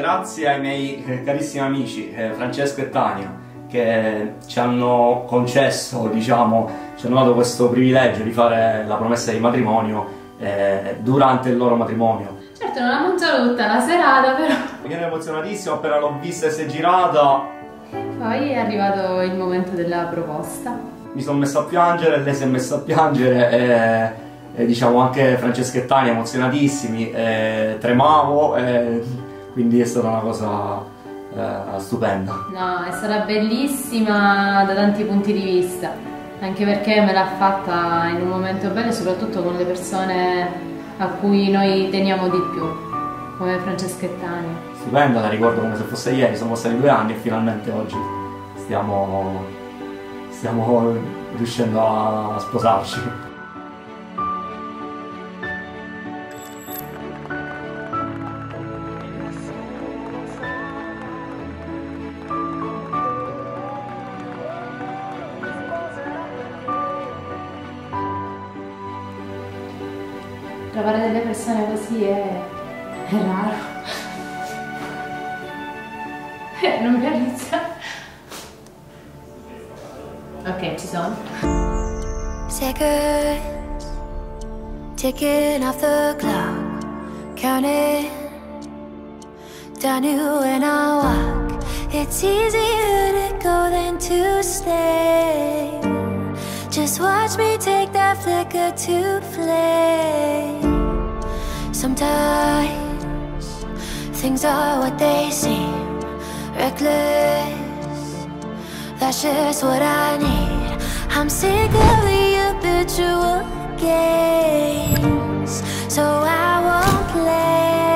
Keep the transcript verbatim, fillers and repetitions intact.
grazie ai miei eh, carissimi amici eh, Francesco e Tania, che ci hanno concesso, diciamo, ci hanno dato questo privilegio di fare la promessa di matrimonio eh, durante il loro matrimonio. Certo, non ha mangiato tutta la serata, però. Io ero emozionatissimo, appena l'ho vista e si è girata. Poi è arrivato il momento della proposta. Mi sono messo a piangere, lei si è messa a piangere e... E diciamo anche Francesca e Tania emozionatissimi, eh, tremavo, eh, quindi è stata una cosa eh, stupenda. No, è stata bellissima da tanti punti di vista, anche perché me l'ha fatta in un momento bello, soprattutto con le persone a cui noi teniamo di più, come Francesca e Tania. Stupenda, la ricordo come se fosse ieri, sono passati due anni e finalmente oggi stiamo, stiamo riuscendo a sposarci. Trovare delle persone così è, è raro. Eh, non realizza. Ok, ci sono. Seconds ticking off the clock, counting down you when I walk. It's easier to go than to stay. Just watch me take that flicker to flame. Sometimes things are what they seem, reckless, that's just what I need. I'm sick of the habitual games, so I won't play.